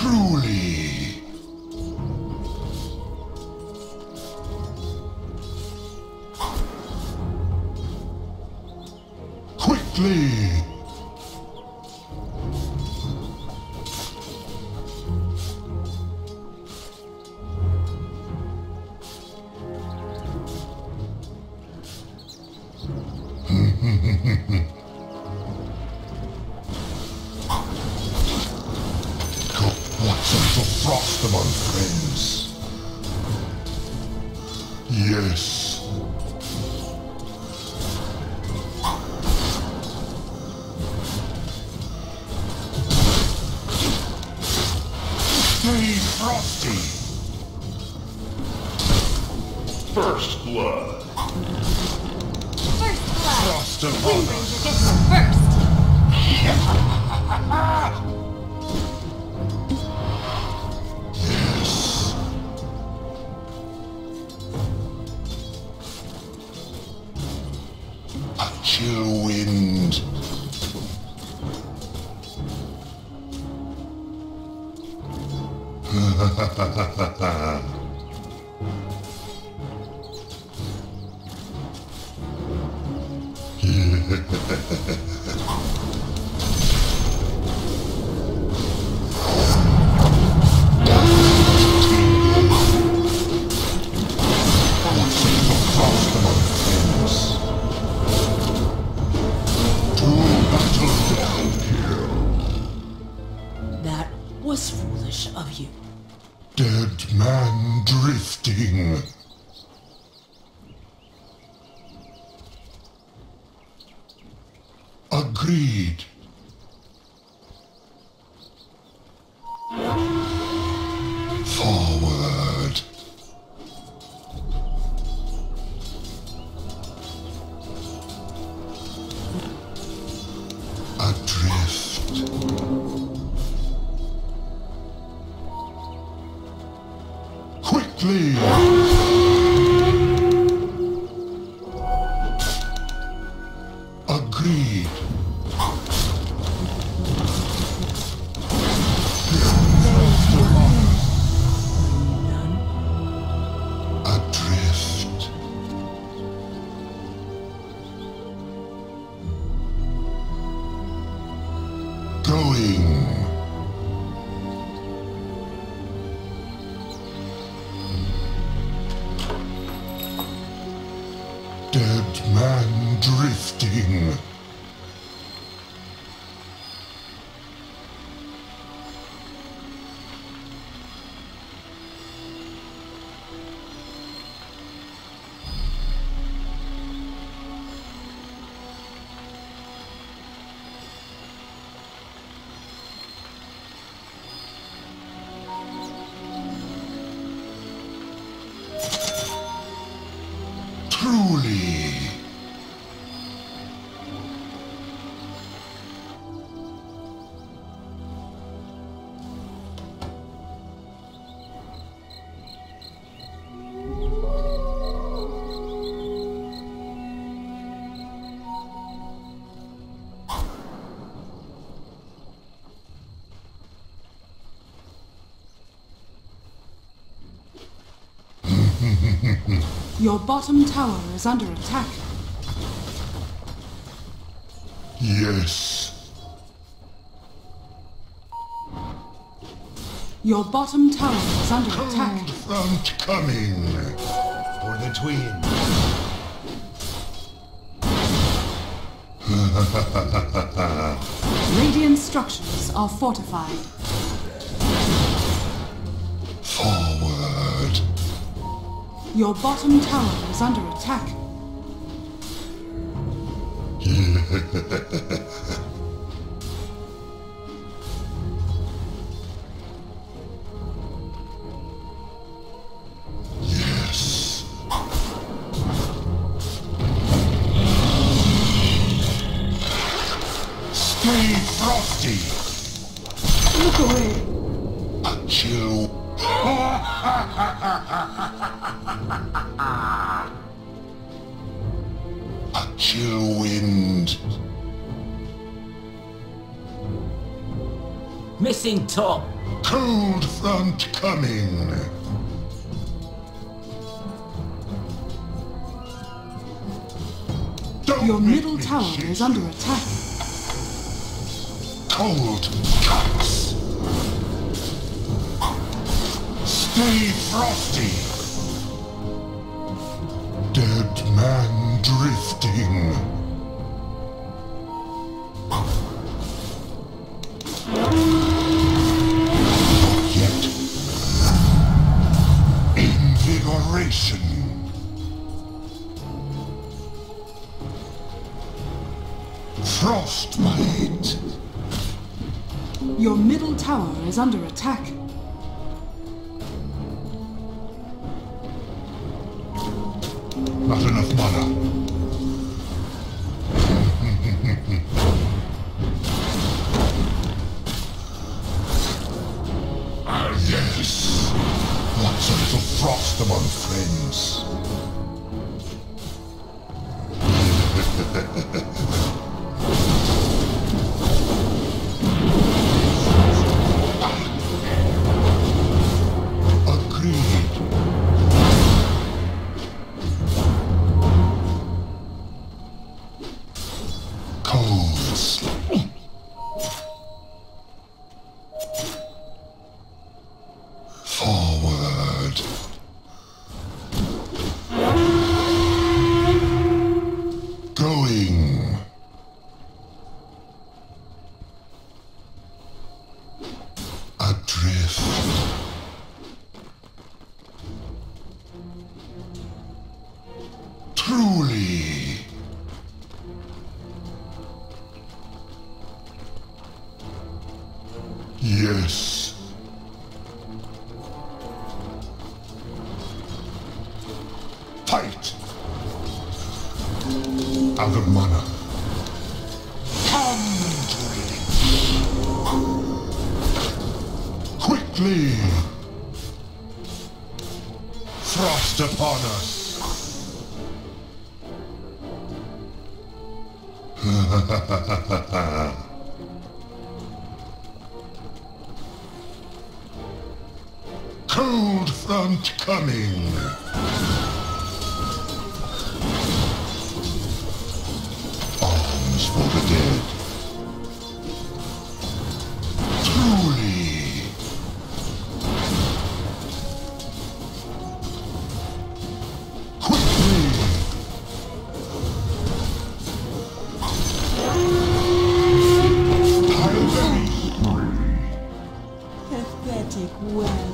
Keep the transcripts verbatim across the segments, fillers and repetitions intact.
Truly. Quickly. What's the frost among friends? Yes. Stay frosty. First blood. First blood. Frost of Wind honor. Ranger gets it first. Yes. A chill wind. That was foolish of you. Dead man drifting. Agreed. Forward. Adrift. Quickly. Agreed. Adrift. Going. Dead man drifting. Truly. Your bottom tower is under attack. Yes. Your bottom tower is under attack. Cold front coming. For the twin. Radiant structures are fortified. Forward. Your bottom tower is under attack. Yes. Stay frosty. Look away. A chill. A chill wind. Missing top. Cold front coming. Don't Your make middle me tower shoot is you. under attack. Cold cuts. Stay frosty. Dead man drifting. Not yet. Invigoration. Frostbite. Your middle tower is under attack. Not enough mana. Ah, yes. What's a little frost among friends? Agreed. Coals. Forward. Going. Adrift. Truly. Yes. Fight. Out of mana. Come to it. Quickly. Frost upon us. Cold front coming. Arms for the dead. Truly. Quickly. Highway spree. Pathetic well.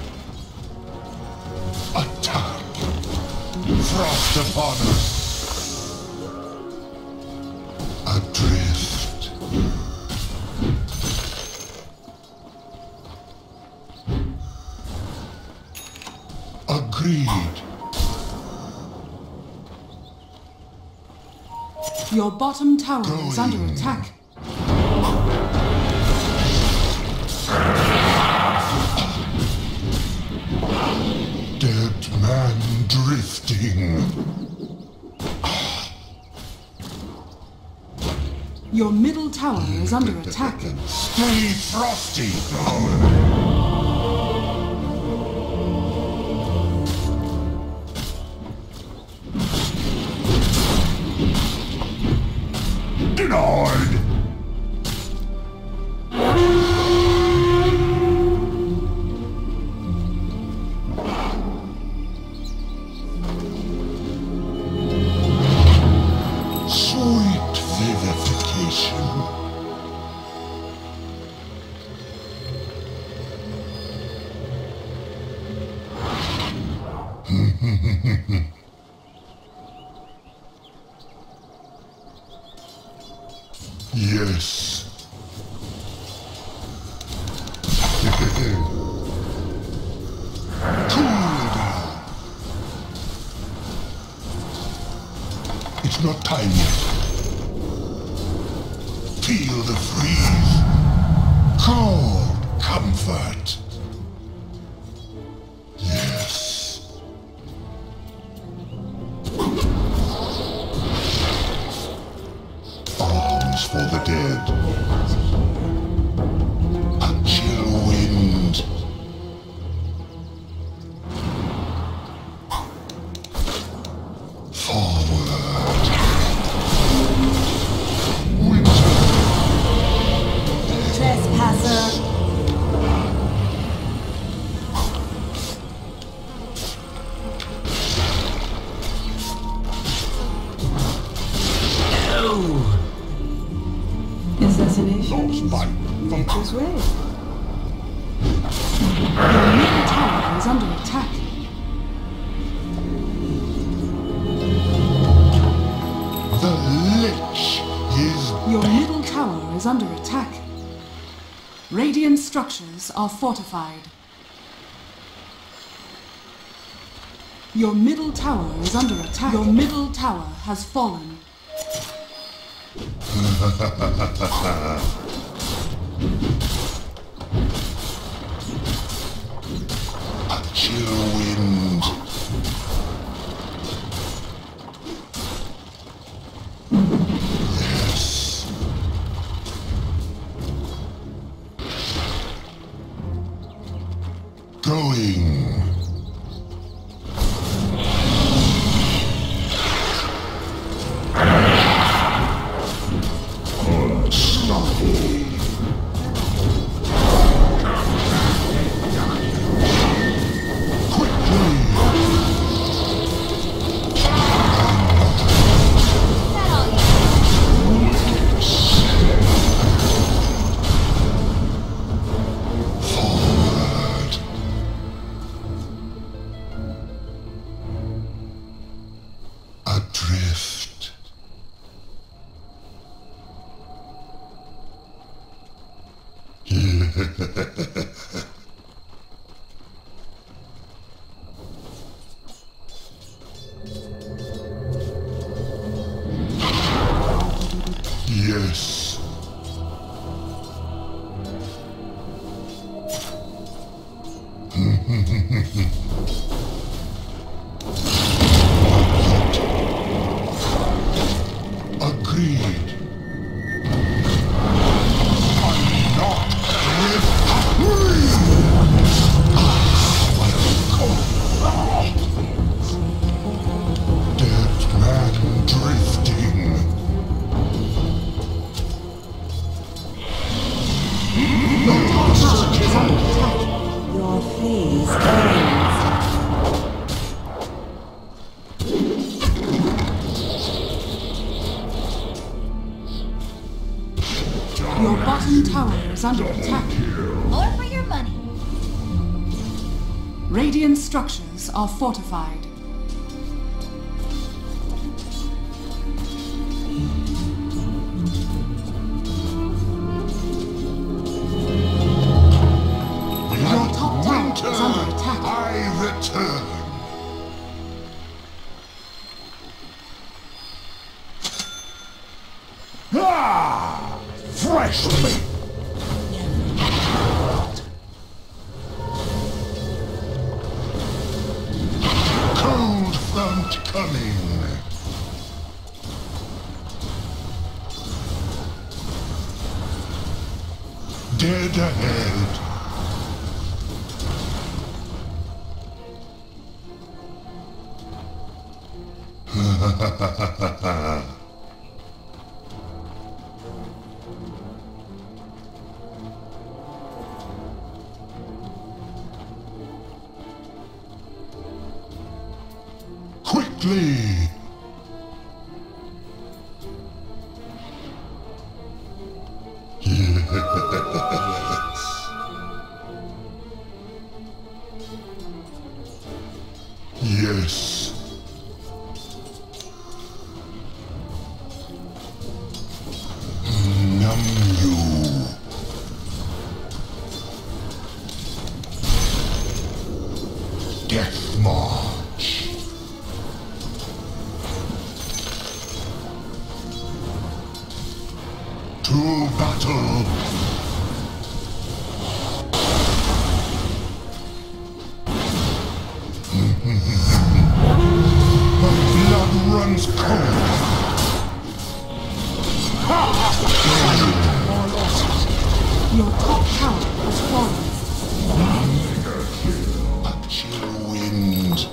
Attack! Frost upon us! Adrift. Agreed. Your bottom tower is under Going. attack. Dead man drifting. Your middle tower is under attack. Stay frosty. Denied. Sweet vivification. Yes. Cool down. It's not time yet. Feel the freeze. Cold comfort. Yes. Arms for the dead. Assassination. Lost my Nature's way. Your middle tower is under attack. The Lich is Your middle tower is under attack. Radiant structures are fortified. Your middle tower is under attack. Your middle tower has fallen. a chill wind. Yes. Going. Adrift. Yes. Agreed. I'm not with free. Dead man drifting. Your phase ends. Your bottom tower is under attack. More for your money. Radiant structures are fortified. Your top tower is under attack. I return. Ah! Fresh meat. Cold front coming. Dead ahead. Quickly! Yes. Numb you. Death March. To battle. My blood runs cold. Your top tower has fallen. A chill wind.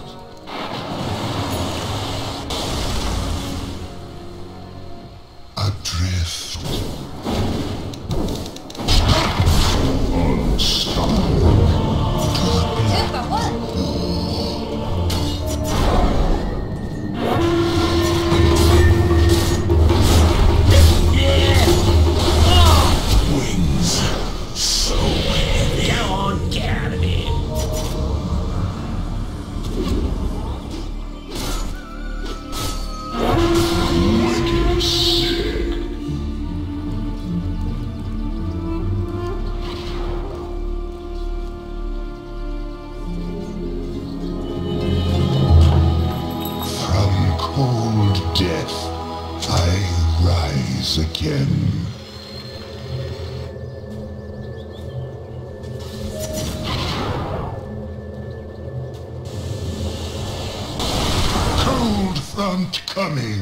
Adrift. Cold front coming.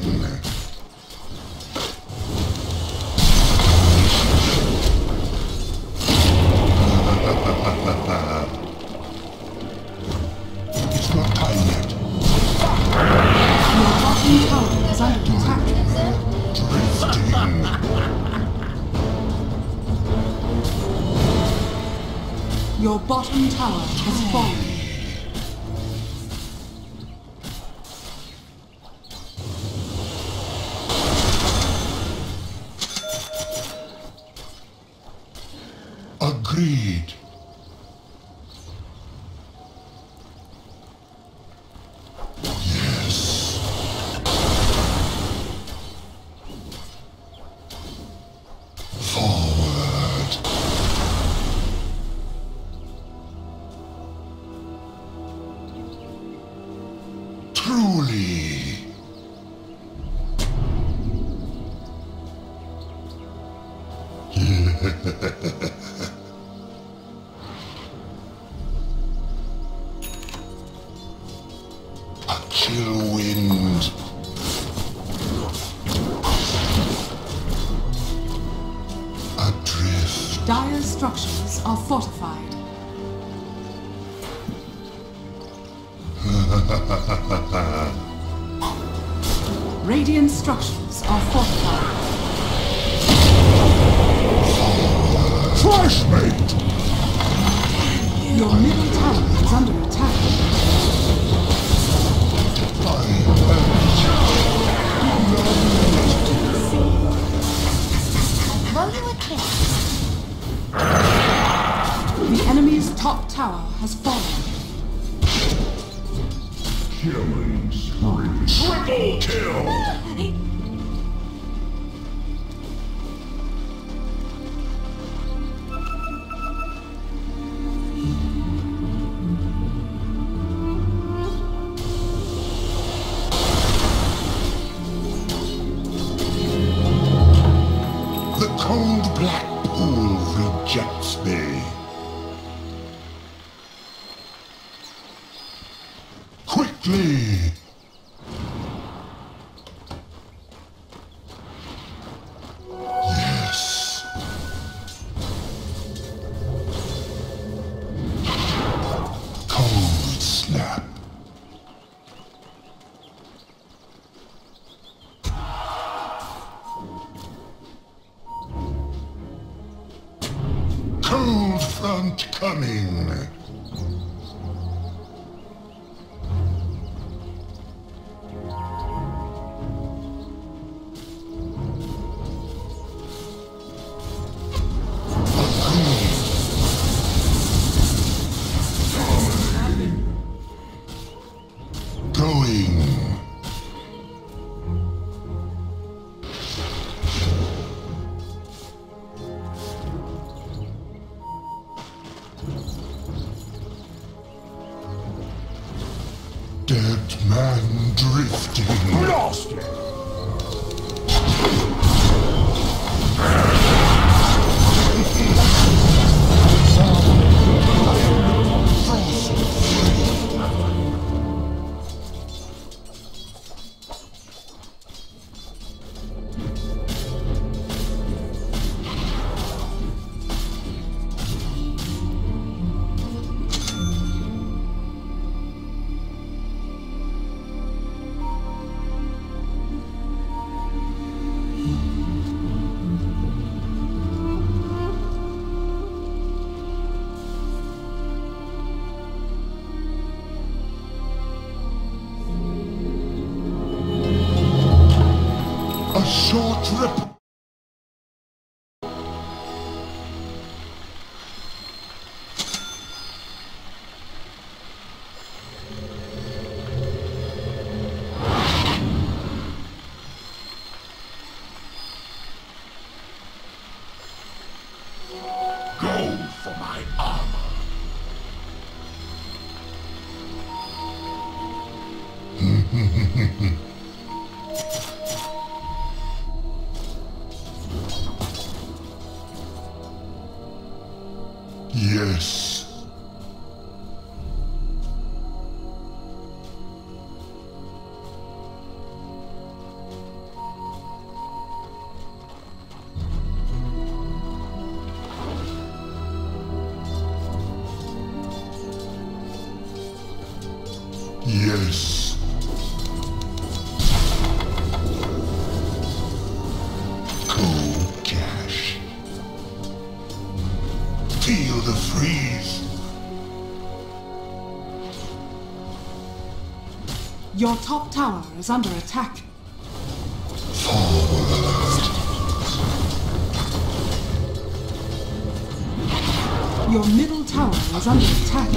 It's not time yet. Your bottom tower is under attack. Drifting. Your bottom tower has fallen. Agreed. Yes. Forward. Truly. A chill wind. Adrift. Dire structures are fortified. Radiant structures are fortified. Flashmate! Your middle tower is under attack. Blow you a kiss. The enemy's top tower has fallen. Killing spree. Triple kill! The cold black pool rejects me. Quickly! Yes. Cold snap. Cold front coming. Going. Dead man drifting. Lost it. A short rip. Go for my armor. Yes. Yes. Cold cash. Feel the freeze. Your top tower is under attack. Forward. Your middle tower is under attack.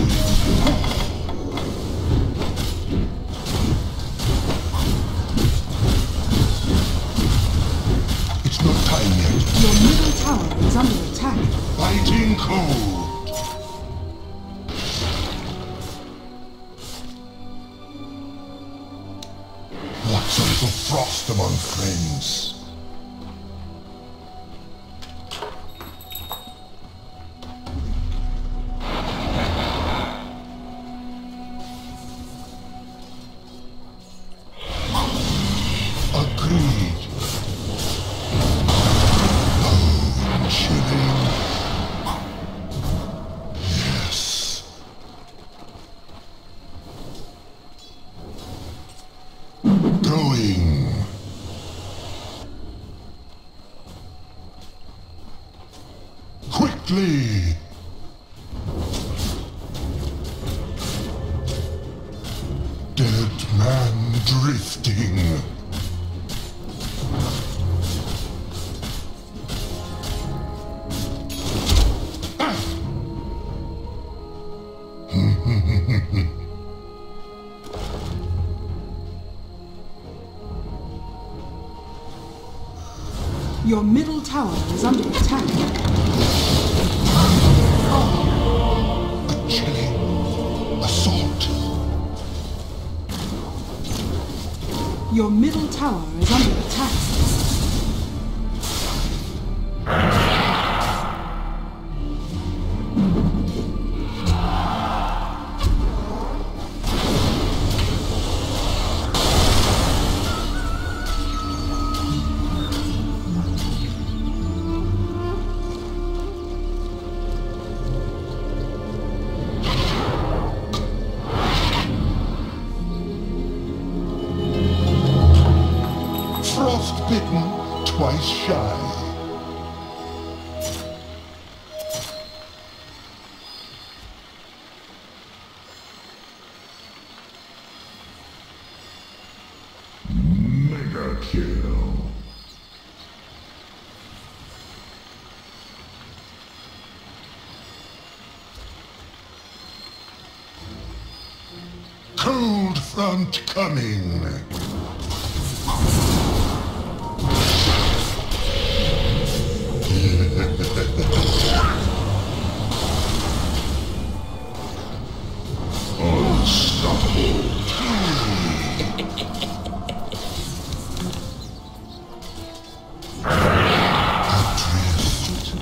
It's not time yet. Your middle tower is under attack. Fighting cold. What's a little frost among friends? Agreed. Oh, chilling. Yes. Going. Quickly. Dead man drifting. Your middle tower is under attack. A chilling assault. Your middle tower is under attack. Frostbitten, twice shy. Mega kill. Cold front coming. Unstoppable. Adrift.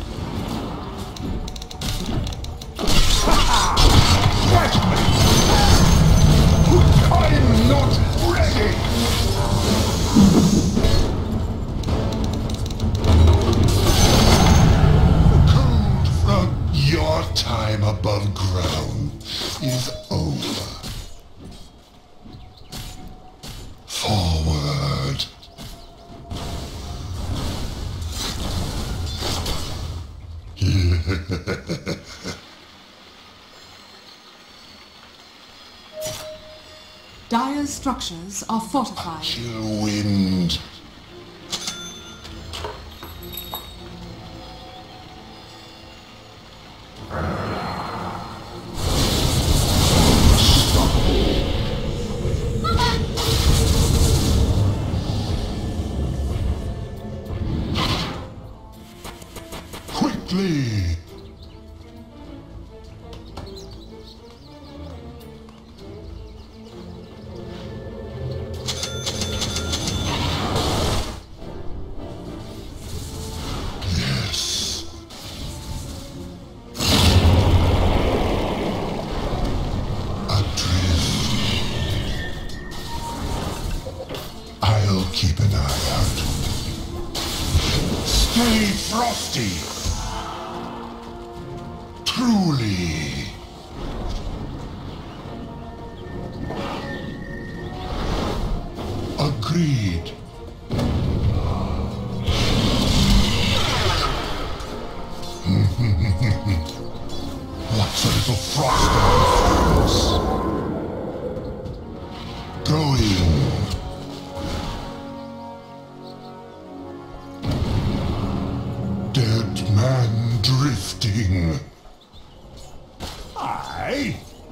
I'm not ready. Cold front. Your time above ground is over. Forward. Dire's structures are fortified. Chill wind. Quickly. Yes. frosty. Truly. Agreed. What's a little frost on the face? Going. Dead man drifting. Aye.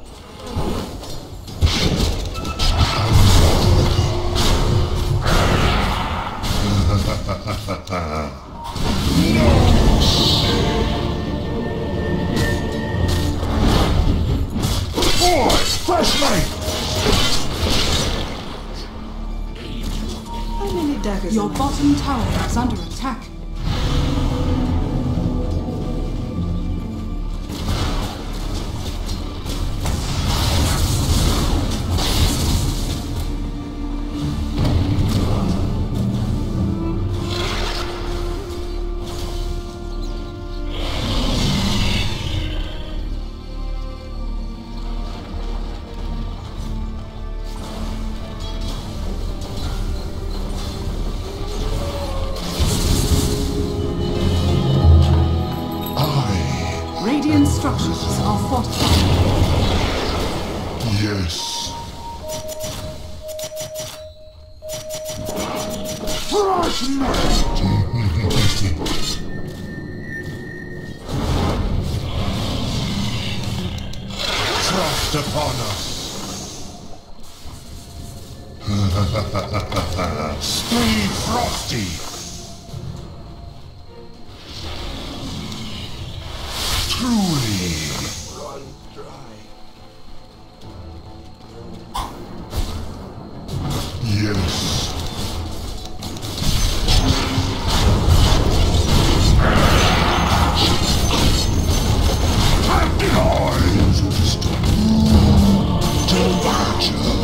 Boy, flashlight! How many daggers? Your am I? bottom tower is under attack. Radiant structures are fortified. Yes. Frostlight! Frost upon us. Stay frosty. Truly. Run dry. Yes. Happy eyes. Danger.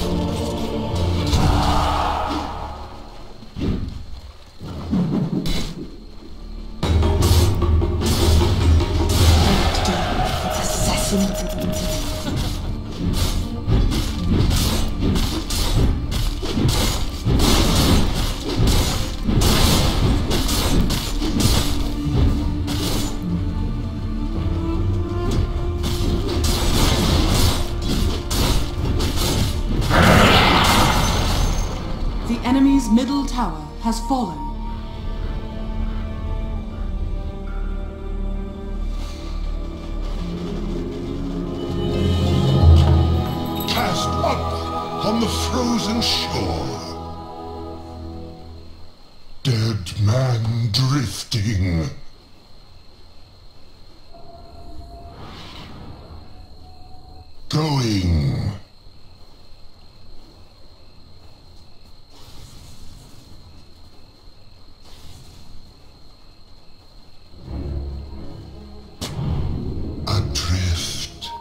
The enemy's middle tower has fallen. Cast up on the frozen shore. Dead man drifting. Going. Adrift.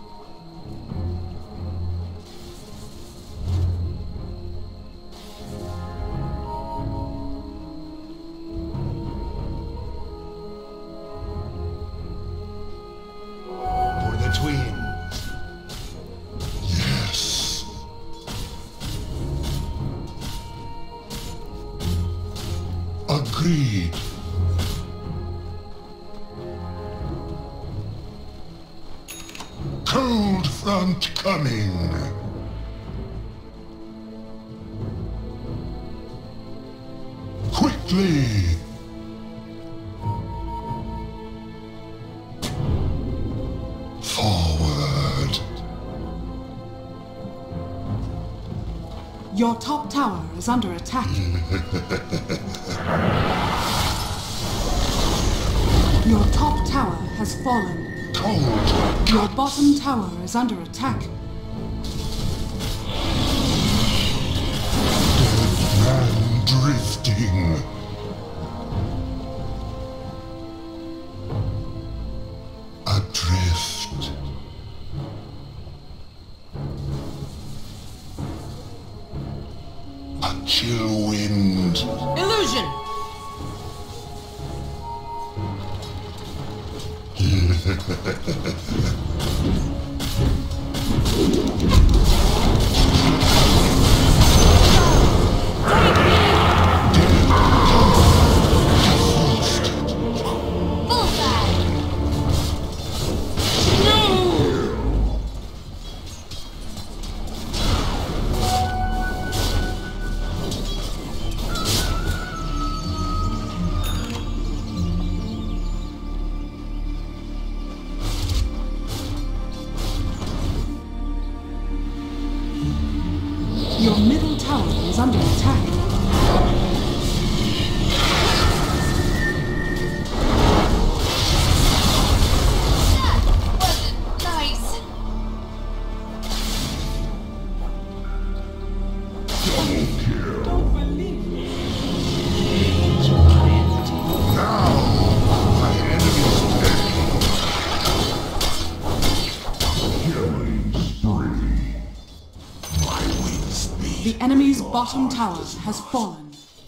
For the twins. Yes. Agreed. Cold front coming. Quickly. Forward. Your top tower is under attack. Your top tower has fallen. Cold. Your bottom tower is under attack. Dead man drifting. Adrift. A chill wind. Illusion! Your middle tower is under attack. Wasn't nice. Don't believe me. Now, my enemy's dead. Killing spree. My wings beat. The enemy's bottom tower has fallen.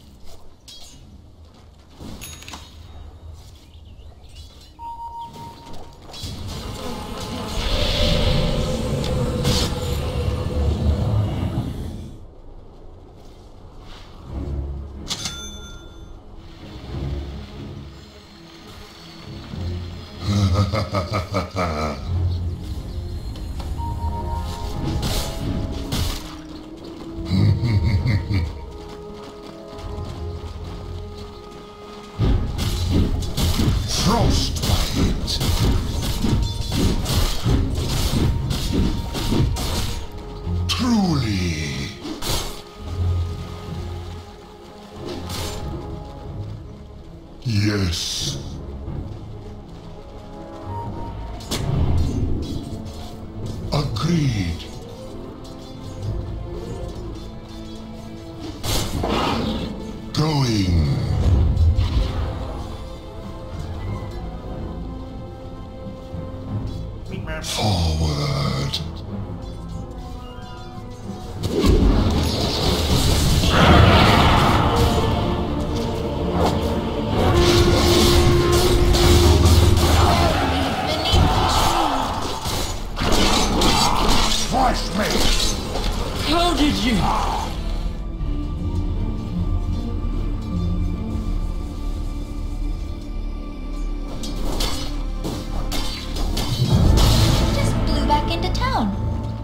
Frostbite. Truly. Yes. Agreed. Going. Forward. Twice me. How did you? Just blew back into town.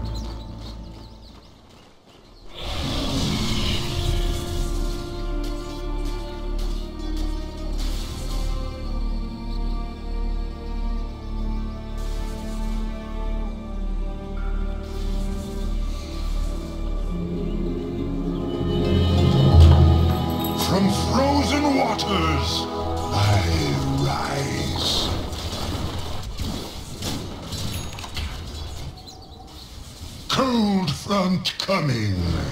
From frozen waters, I rise. Cold front coming.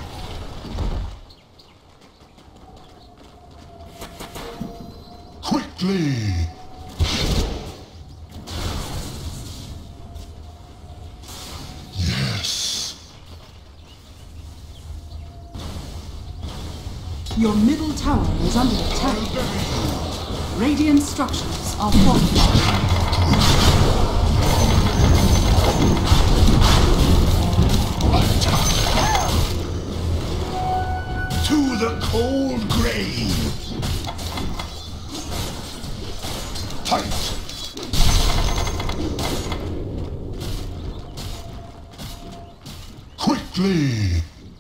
Quickly. Yes. Your middle tower is under attack. Radiant structures are fortified. To the cold grave. Fight. Quickly.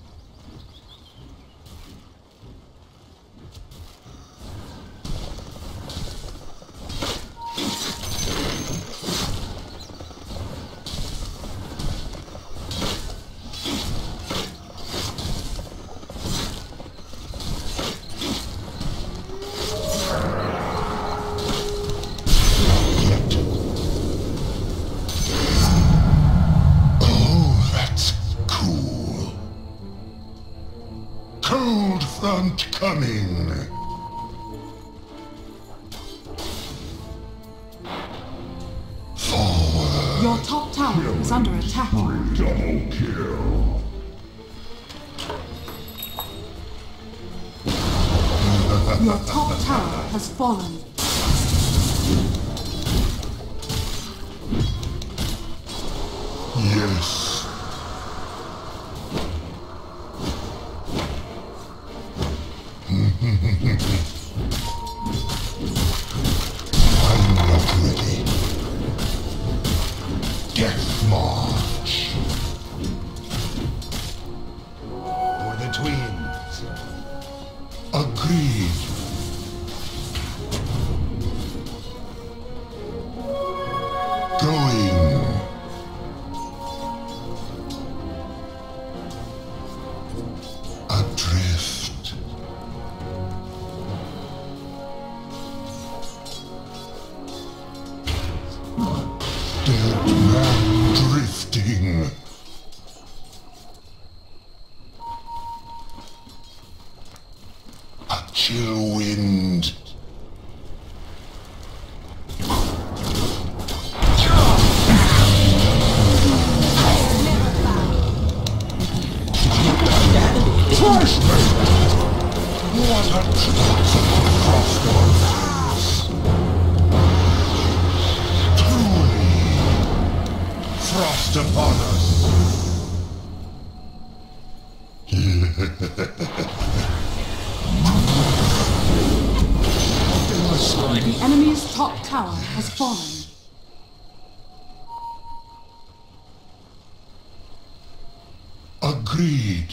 Cold front coming. Forward. Your top tower is under attack. Double kill. Your top tower has fallen. march. For the twins. Agreed. Going. Adrift. Dead man drifting. A chill wind. Crush me! What a troublesome frost on things! Truly, frost upon us! The enemy's top tower has fallen. Agreed.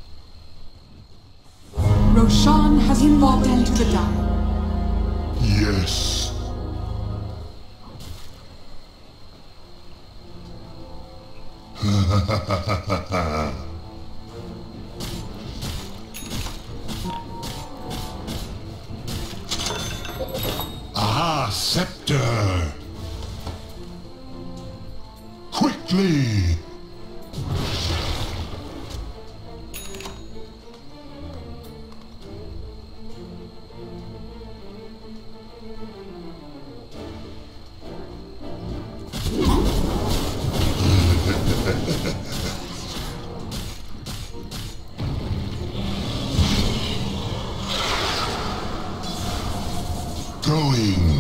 Roshan has fallen to the dire. Yes. Ah, scepter! Quickly! Going.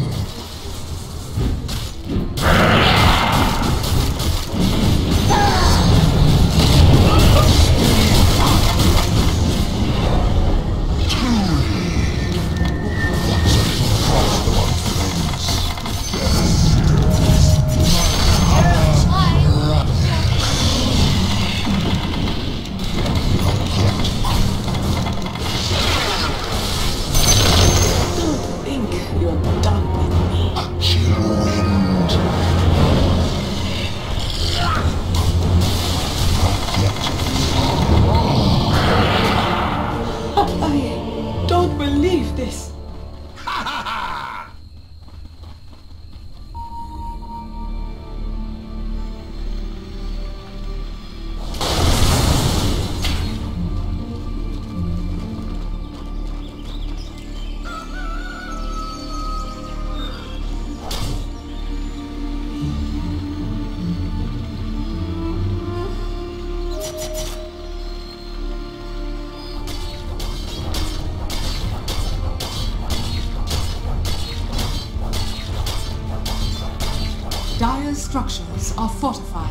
Dire's structures are fortified.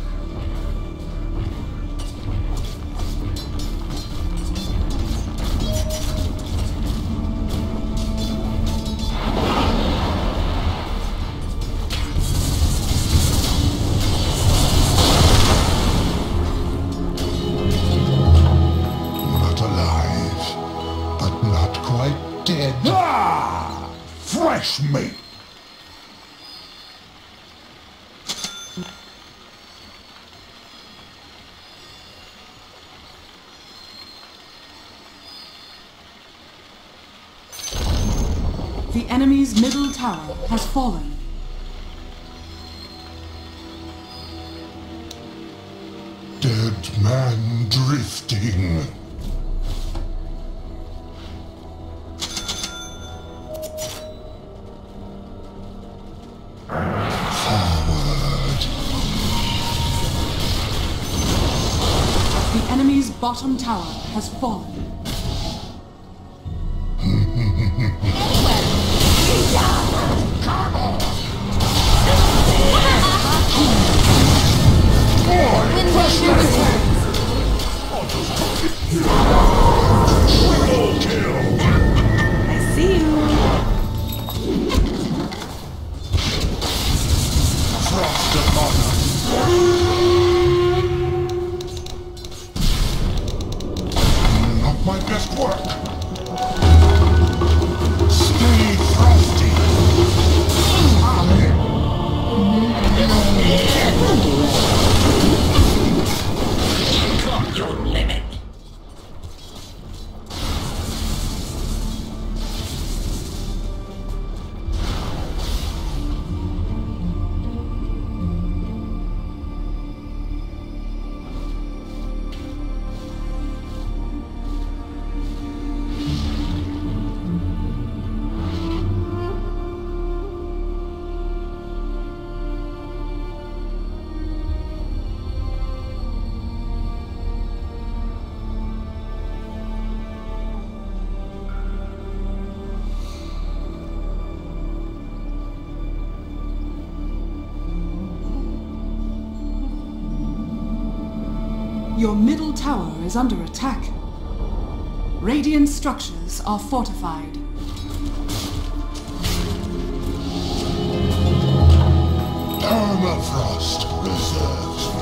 Not alive, but not quite dead. Ah! Fresh meat! The enemy's middle tower has fallen. Dead man drifting. Forward. The enemy's bottom tower has fallen. I see you. Frost upon us. Not my best work. Stay frosty. Got your limit. Your middle tower is under attack. Radiant structures are fortified. Permafrost preserves me.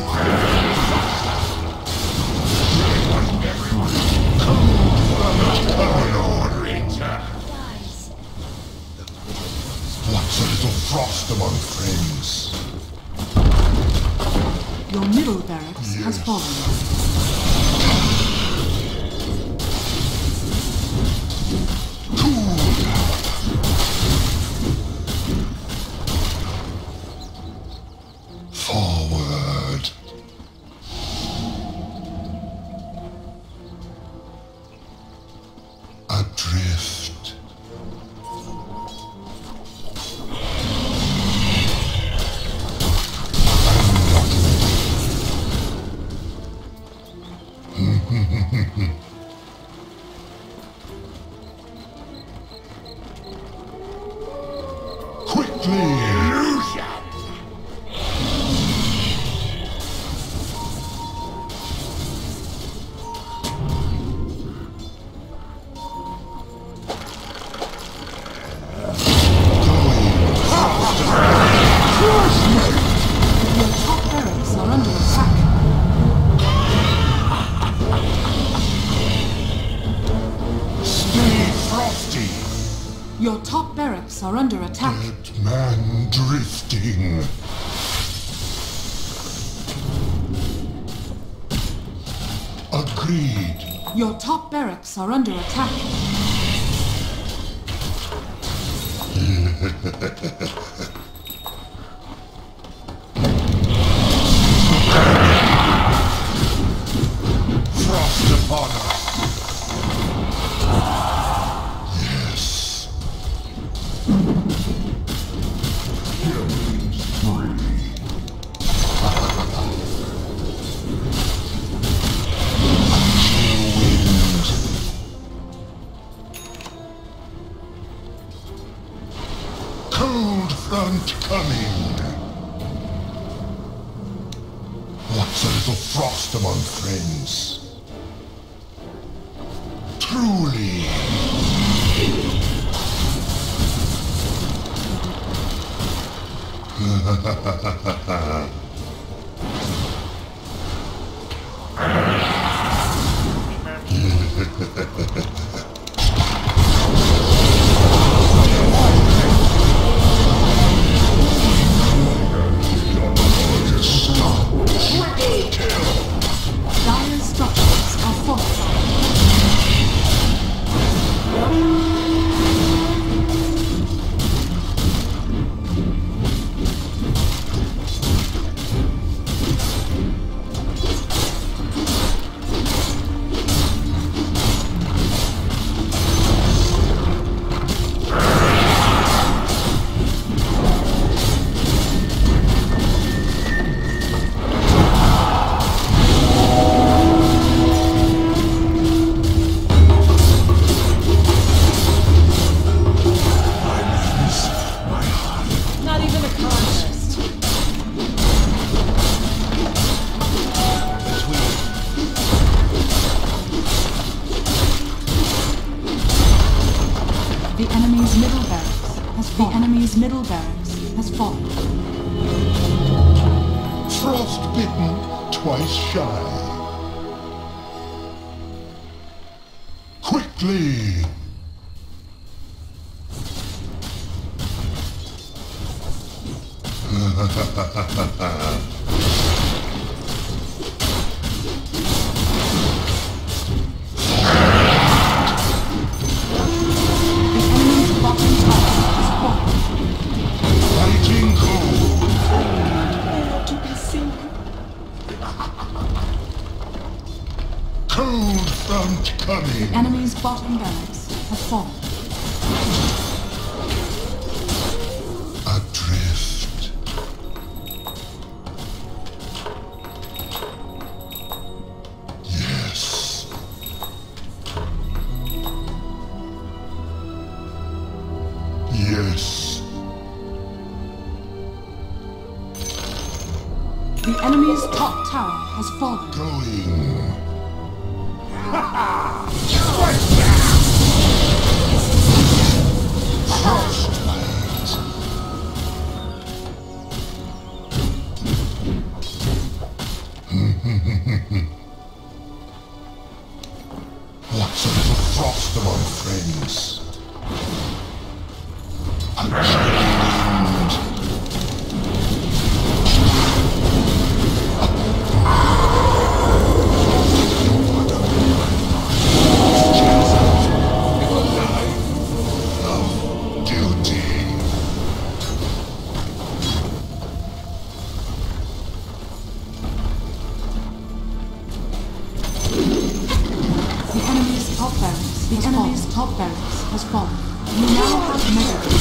What's a little frost among friends? Your middle barracks has Yes. fallen. Forward. Adrift. Quickly! Illusion! Your top barracks are under attack. Stay frosty! Your top barracks are under attack. Dead man drifting. Agreed. Your top barracks are under attack. Frost upon us. Yes. Killing spree. Wind. Cold front coming. What's a little frost among friends? Truly. Dire structures are fortified. Not even a contest. The enemy's middle barracks has fallen. The enemy's middle barracks has fallen. Frail. Frostbitten, twice shy. Quickly! Fighting cold! To be seen. Cold front coming! Enemy's bottom barracks have fallen. Adrift. Yes. Yes. The enemy's top tower has fallen. Going. Frostbite. What's a little frost among friends? Unchained. The enemy's top barracks has fallen. You now have mega.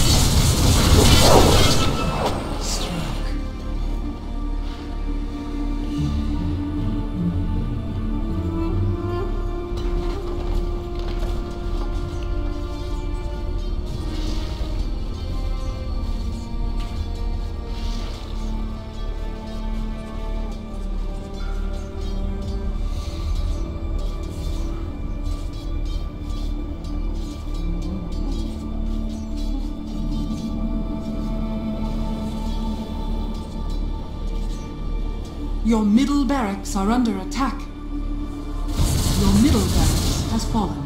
Your middle barracks are under attack. Your middle barracks has fallen.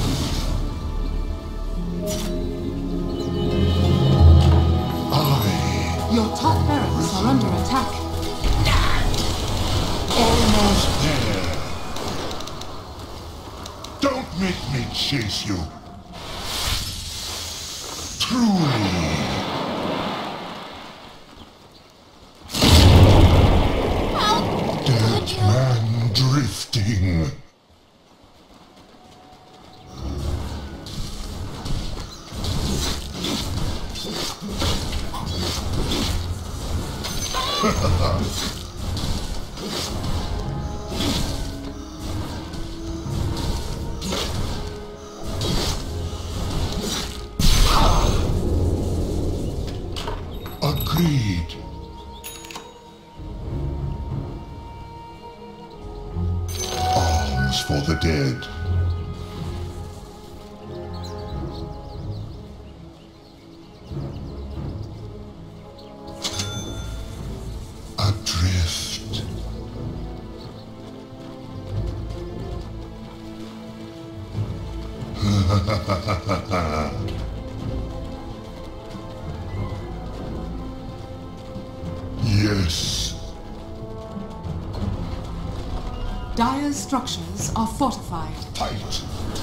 I Your top barracks are under attack. almost there. Don't make me chase you. Truly. Dead man drifting. Agreed. Arms for the dead. Adrift. Yes. Dire's structures are fortified. Fight.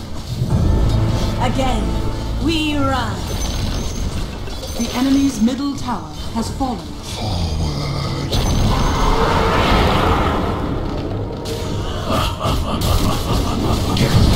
Again, we run. The enemy's middle tower has fallen. Forward. Get